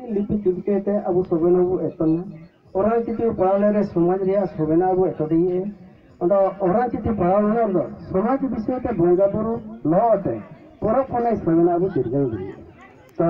लिपि चुपके अब सबेना बो एतना ओरा चिति पढ़ाले समाज रिया सबेना बो एतदिए अंदो ओरा चिति पढ़ाले समाज विषय ते बंगा बुरु लते परब खनाय सबेना बो दिरगल